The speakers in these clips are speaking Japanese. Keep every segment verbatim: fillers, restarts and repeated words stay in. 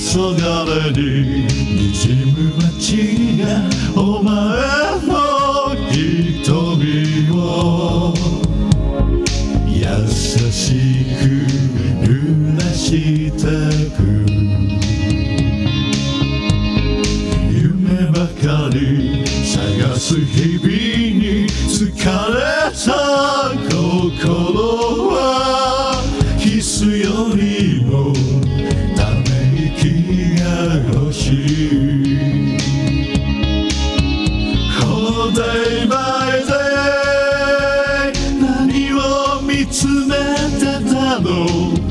れに滲む街がお前の瞳を優しく濡らしてく夢ばかり探す日々に疲れた心はキスよりもため息が欲しい Oh day by day 何を見つめてたの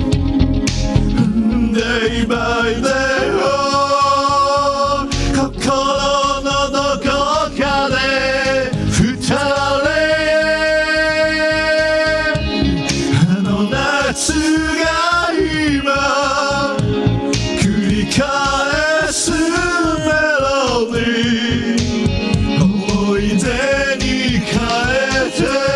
Day by day oh 心のどこかで二人あの夏が今繰り返すメロディー思い出に変えて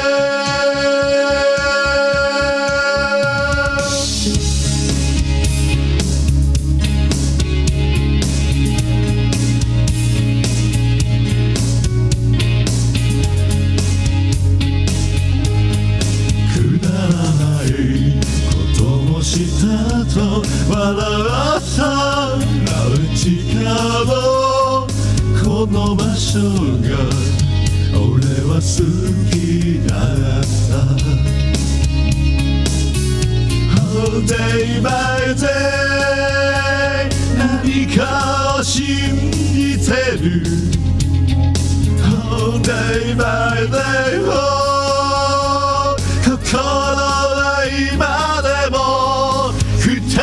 したと笑ったうちからこの場所が俺は好きだった Oh day by day 何かを信じてる Oh day by day oh 心は今でも二人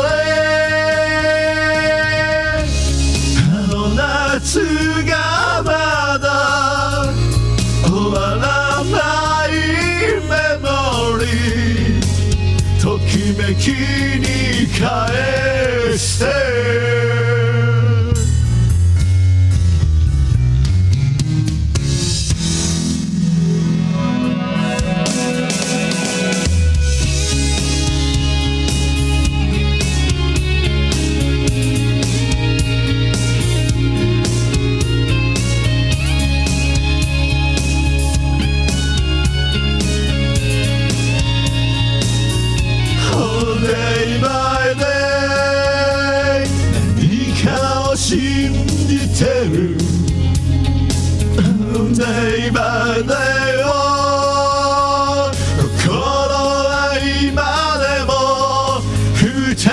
あの夏がまだ終わらないメモリーときめきに返してDay by day 何かを信じてる Day by day を心は今でも二人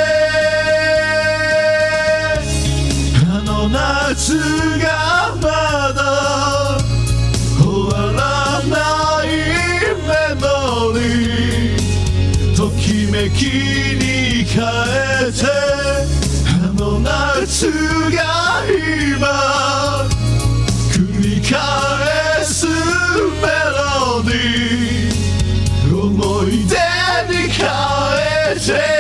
あの夏がまだ終わらないメモリーときめきに変えてあの夏が今繰り返すメロディー思い出に変えて